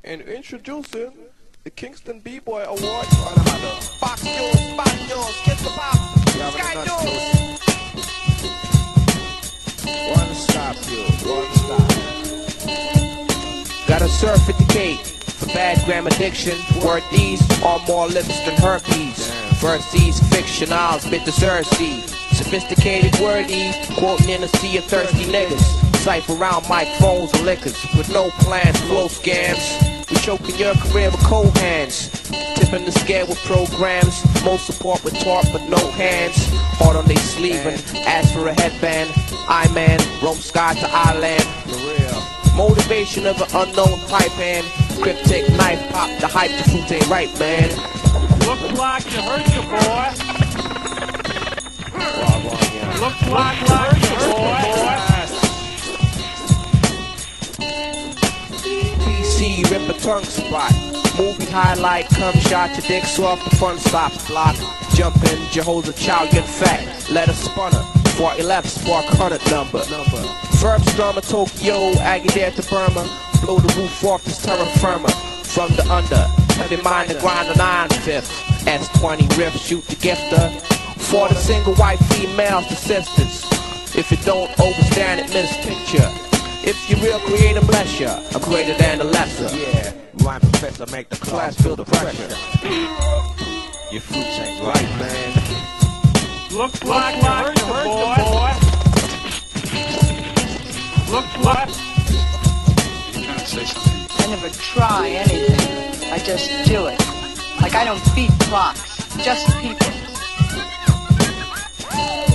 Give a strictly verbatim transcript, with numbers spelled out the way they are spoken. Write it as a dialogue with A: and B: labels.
A: And introducing the Kingston B-Boy Award. Box yours, box yours, get the pop. Sky yours.
B: One stop, you. One stop. Gotta certificate for bad grammar diction. Word these are more lips than herpes. Verses, fiction, I'll spit the Cersei. Sophisticated wordy, quoting in a sea of thirsty niggas. Cipher around microphones and liquors with no plans, flow scams. We choking your career with cold hands, tipping the scale with programs. Most support with talk but no hands. Hard on they sleeve and ask for a headband. I man, roam sky to island. For real. Motivation of an unknown type and cryptic knife pop. The hype, the fruit ain't right, man.
C: Looks like you hurt your boy. Looks like you hurt your boy.
B: P C, rip a tongue spot. Movie highlight, come shot your dick so off the fun stops block. Jump in, Jehovah's child get fat. Let a spunner, four eleven spark hundred number. Verb drama Tokyo, Aggie there to Burma. Blow the roof off this terra firma. From the under, heavy mind to grind the nine fifth. S twenty riff, shoot the gifter. For the single white females, the sisters. If you don't overstand it, miss picture. If you real creative, bless ya. I'm greater than the lesser.
D: Yeah, rhyme professor make the class feel the pressure. Your fruits ain't right, man.
C: Looks like you hurt your boy. Looks like.
E: I never try anything. I just do it. Like I don't beat clocks, just people.